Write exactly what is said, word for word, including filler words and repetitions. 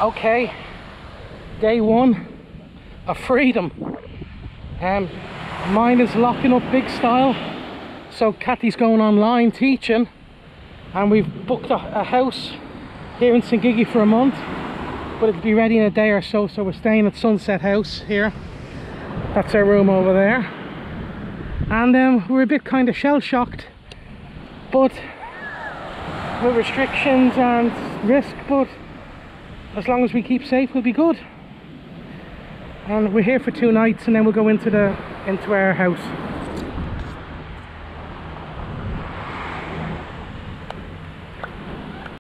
Okay, day one of freedom. Um, mine is locking up big style. So Kathy's going online teaching, and we've booked a, a house here in Saint Gigi for a month, but it'll be ready in a day or so. So we're staying at Sunset House here. That's our room over there. And um, we're a bit kind of shell-shocked, but with restrictions and risk, but as long as we keep safe, we'll be good. And we're here for two nights, and then we'll go into the into our house.